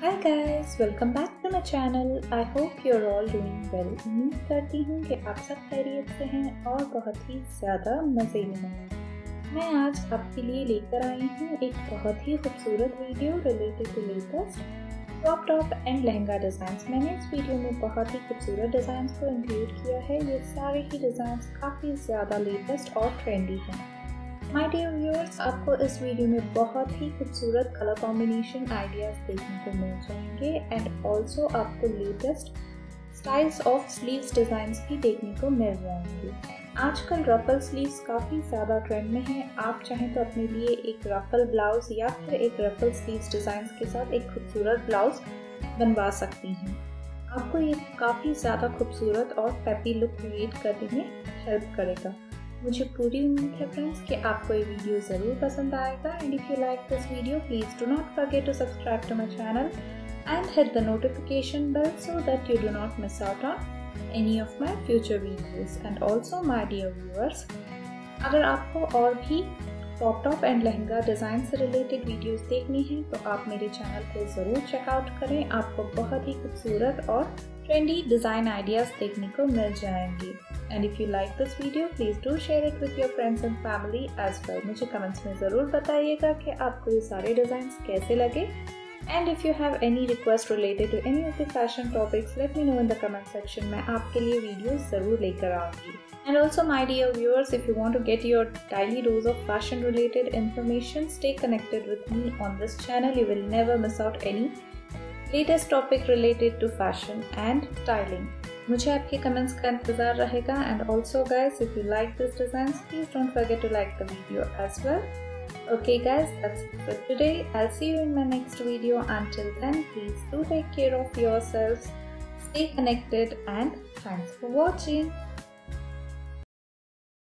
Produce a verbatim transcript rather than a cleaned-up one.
Hi guys, welcome back to my channel. I hope you are all doing well. उम्मीद करती हूँ कि आप सब खैरियत से हैं और बहुत ही ज़्यादा मज़े में हैं। मैं आज आपके लिए लेकर आई हूँ एक बहुत ही खूबसूरत video related to latest crop top and lehenga designs. मैंने इस वीडियो में बहुत ही खूबसूरत डिज़ाइंस को इंक्लूड किया है। ये सारे ही डिज़ाइंस काफ़ी ज़्यादा लेटेस्ट और ट्रेंडी हैं। माय डियर व्यूअर्स, आपको इस वीडियो में बहुत ही खूबसूरत कलर कॉम्बिनेशन आइडियाज़ देखने को मिल जाएंगे एंड ऑल्सो आपको latest styles of sleeves designs भी देखने को मिल जाएंगे। आजकल रफल स्लीव्स काफ़ी ज़्यादा ट्रेंड में हैं। आप चाहें तो अपने लिए एक रफल ब्लाउज या फिर एक रफल स्लीव्स डिज़ाइंस के साथ एक खूबसूरत ब्लाउज बनवा सकती हैं। आपको ये काफ़ी ज़्यादा खूबसूरत और पेपी लुक क्रिएट करने में हेल्प करेगा। मुझे पूरी उम्मीद है फ्रेंड्स कि आपको ये वीडियो ज़रूर पसंद आएगा and if you like this video please do not forget to subscribe to my channel and hit the notification bell so that you do not miss out on any of my future videos. And also my dear viewers, अगर आपको और भी crop top and lehenga design से related videos देखनी हैं तो आप मेरे चैनल को ज़रूर चेकआउट करें। आपको बहुत ही खूबसूरत और ट्रेंडी डिज़ाइन आइडियाज़ देखने को मिल जाएंगे। And if you like this video please do share it with your friends and family as well. मुझे कमेंट्स में ज़रूर बताइएगा कि आपको ये सारे डिज़ाइंस कैसे लगे। And if you have any request related to any of the fashion topics let me know in the comment section. मैं आपके लिए वीडियो ज़रूर लेकर आऊँगी। And also my dear viewers, if you want to get your daily dose of fashion related information, stay connected with me on this channel. You will never miss out any latest topic related to fashion and styling. मुझे आपके comments का इंतज़ार रहेगा। And also guys, if you like this designs, please don't forget to like the video as well. Okay guys, that's it for today. I'll see you in my next video. Until then, please do take care of yourselves, stay connected and thanks for watching.